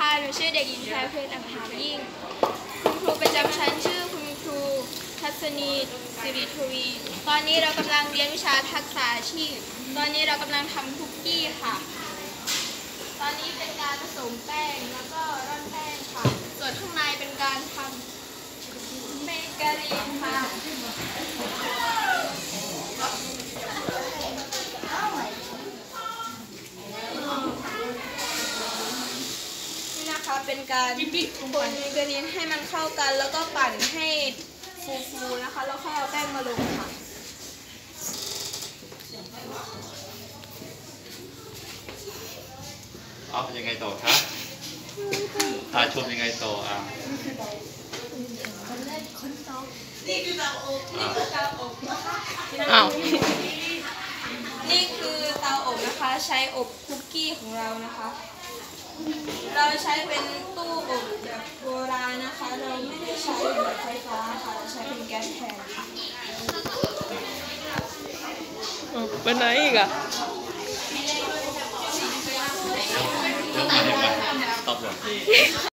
ค่ะหนูชื่อเด็กหญิงแพรเพชรอังคารยิ่งคุณครูประจำชั้นชื่อคุณครูทัศนีสิริทวีตอนนี้เรากำลังเรียนวิชาทักษะอาชีพตอนนี้เรากำลังทำคุกกี้ค่ะตอนนี้เป็นการผสมแป้งแล้วก็ร่อนแป้งค่ะส่วนข้างในเป็นการทำเบเกอรี่ค่ะนี่นะคะเป็นการคนเบเกอรี่ให้มันเข้ากันแล้วก็ปั่นให้ฟูๆนะคะแล้วค่อยเอาแป้งมาลงค่ะยังไงต่อครับชมยังไงต่อนี่คือเตาอบนี่คือเตาอบนะคะใช้อบคุกกี้ของเรานะคะเราใช้เป็นตู้อบแบบโบราณนะคะเราไม่ได้ใช้แบบไฟฟ้าค่ะเราใช้เป็นแก๊สแทนค่ะเป็นไหนอีกอ่ะเดี๋ยวมาตอบเลย